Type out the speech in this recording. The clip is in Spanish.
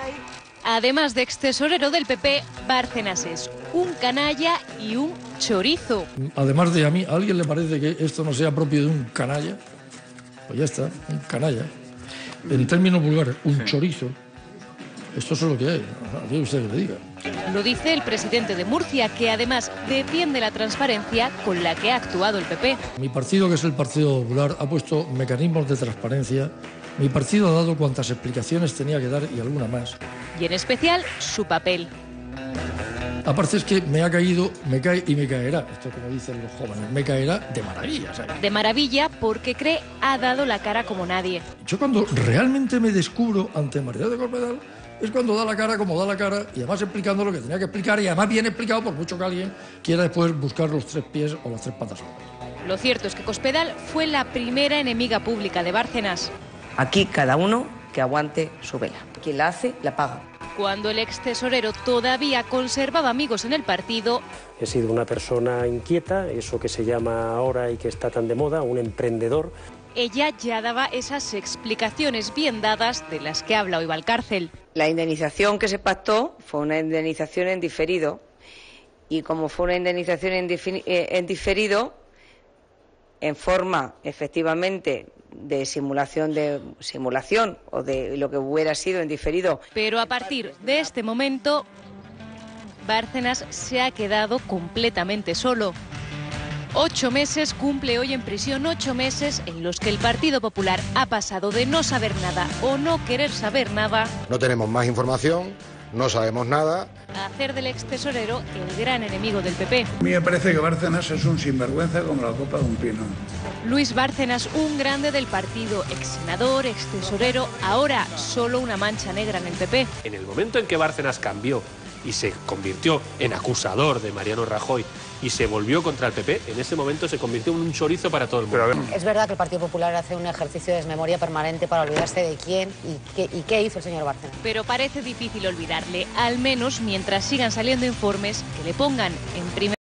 Además de extesorero del PP, Bárcenas es un canalla y un chorizo. Además de a mí, ¿a alguien le parece que esto no sea propio de un canalla? Pues ya está, un canalla. En términos vulgares, un chorizo. Esto es lo que hay, aquí usted que le diga. Lo dice el presidente de Murcia, que además defiende la transparencia con la que ha actuado el PP. Mi partido, que es el Partido Popular, ha puesto mecanismos de transparencia. Mi partido ha dado cuantas explicaciones tenía que dar y alguna más. Y en especial su papel. Aparte es que me ha caído, me cae y me caerá. Esto como dicen los jóvenes, me caerá de maravilla, ¿sabes? De maravilla porque cree ha dado la cara como nadie. Yo cuando realmente me descubro ante María de Cospedal es cuando da la cara como da la cara y además explicando lo que tenía que explicar y además bien explicado por mucho que alguien quiera después buscar los 3 pies o las 3 patas. Lo cierto es que Cospedal fue la primera enemiga pública de Bárcenas. Aquí cada uno que aguante su vela. Quien la hace, la paga. Cuando el ex tesorero todavía conservaba amigos en el partido, he sido una persona inquieta, eso que se llama ahora y que está tan de moda, un emprendedor. Ella ya daba esas explicaciones bien dadas de las que habla hoy Valcárcel. La indemnización que se pactó fue una indemnización en diferido y como fue una indemnización en diferido, en forma efectivamente de simulación o de lo que hubiera sido en diferido. Pero a partir de este momento, Bárcenas se ha quedado completamente solo. 8 meses cumple hoy en prisión, 8 meses en los que el Partido Popular ha pasado de no saber nada o no querer saber nada. No tenemos más información, no sabemos nada. A hacer del ex tesorero el gran enemigo del PP. A mí me parece que Bárcenas es un sinvergüenza como la copa de un pino. Luis Bárcenas, un grande del partido, ex senador, ex tesorero, ahora solo una mancha negra en el PP. En el momento en que Bárcenas cambió y se convirtió en acusador de Mariano Rajoy y se volvió contra el PP, en ese momento se convirtió en un chorizo para todo el mundo. Es verdad que el Partido Popular hace un ejercicio de desmemoria permanente para olvidarse de quién y qué hizo el señor Bárcenas. Pero parece difícil olvidarle, al menos mientras sigan saliendo informes que le pongan en primer